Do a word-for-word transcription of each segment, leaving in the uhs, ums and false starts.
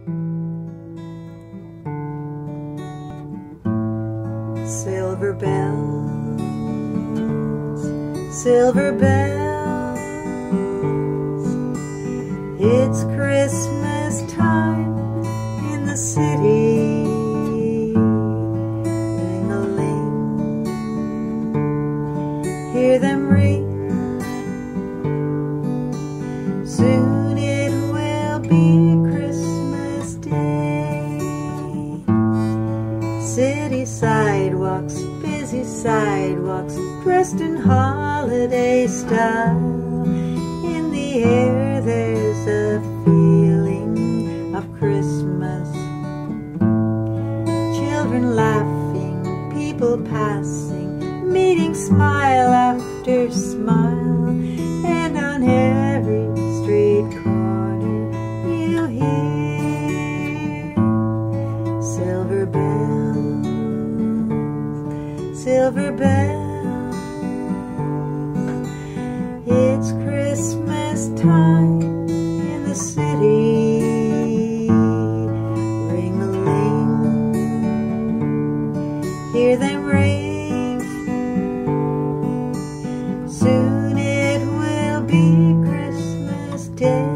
Silver bells, silver bells, it's Christmas time in the city. Ring-a-ling, hear them ring. Soon it will be Christmas Day. City sidewalks, busy sidewalks, dressed in holiday style. In the air there's a feeling of Christmas. Children laughing, people passing, meeting smile after smile. And on every street corner you hear silver bells, silver bells. It's Christmas time in the city. Ring-a-ling, hear them ring. Soon it will be Christmas Day.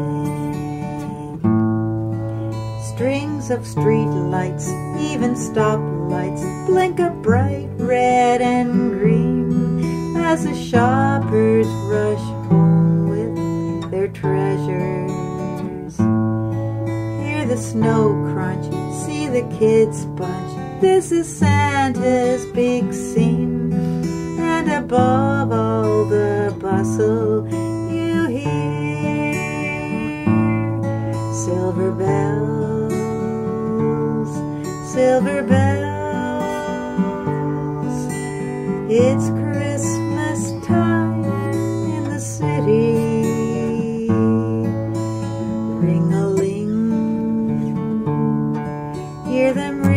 Strings of street lights, even stoplights, blink a bright red and green as the shoppers rush home with their treasures. Hear the snow crunch, see the kids bunch. This is Santa's big scene, and above all the bustle you hear silver bells, silver bells. It's Christmas time in the city. Ring-a-ling, hear them ring.